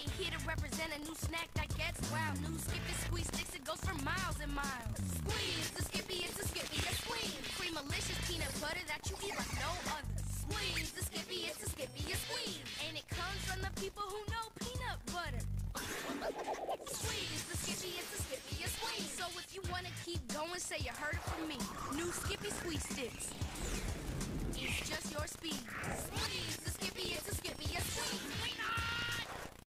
Here to represent a new snack that gets wow. New Skippy squeeze sticks, it goes for miles and miles. Squeeze the Skippy, it's a Skippy, a squeeze. Creamalicious peanut butter that you eat like no other. Squeeze the Skippy, it's a Skippy, a squeeze. And it comes from the people who know peanut butter. Squeeze the Skippy, it's a Skippy, a squeeze. So if you wanna keep going, say you heard it from me. New Skippy squeeze sticks. It's just your speed. Squeeze the Skippy, it's a Skippy.